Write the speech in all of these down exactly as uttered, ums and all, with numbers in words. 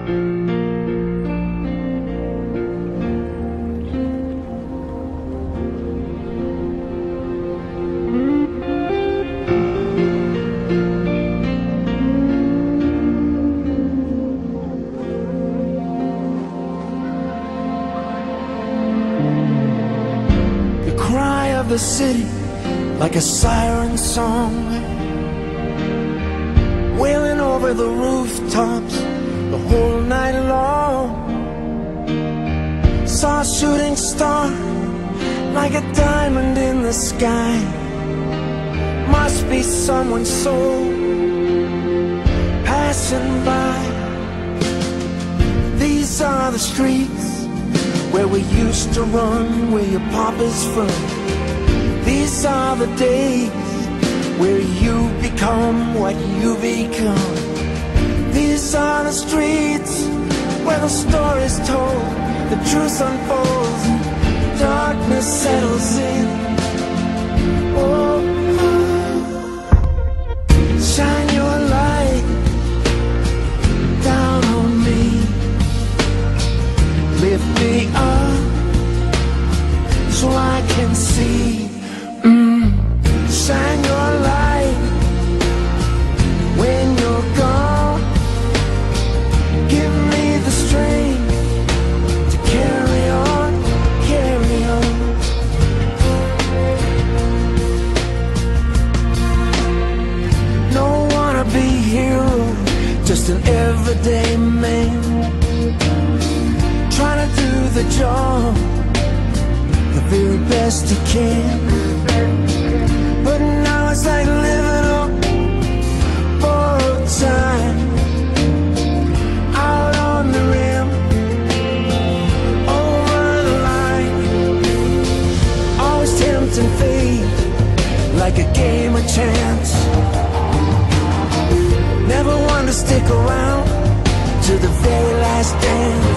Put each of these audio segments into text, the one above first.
The city like a siren song, wailing over the rooftops the whole night long. Saw a shooting star like a diamond in the sky. Must be someone's soul passing by. These are the streets where we used to run, where your papa's from. These are the days where you become what you become. These are the streets where the story's told, the truth unfolds, and darkness settles in. Oh, shine your light down on me, lift me up so I can see. Mm. Shine your light when you're gone. Give me the strength to carry on, carry on. No wanna be hero, just an everyday man, trying to do the job the very best he can. But now it's like living on borrowed time, out on the rim, over the line, always tempting fate like a game of chance. Never one to stick around to the very last dance.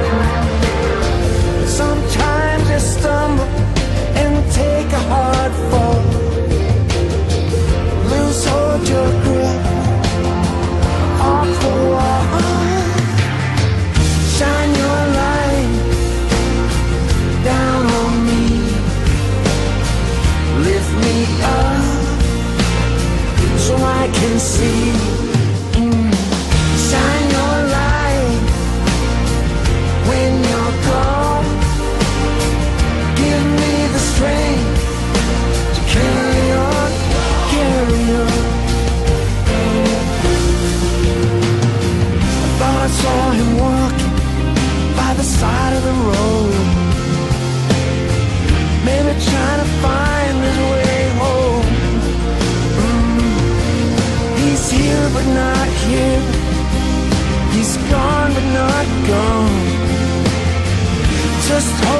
Sometimes you stumble and take a hard fall, lose hold your grip off the wall. Shine your light down on me, lift me up so I can see. Mm. Shine your light when you're gone. Give me the strength to carry on, carry on. I thought I saw him walking by the side of the road, maybe trying to find his way home. Mm. He's here but not here, he's gone but not gone. Just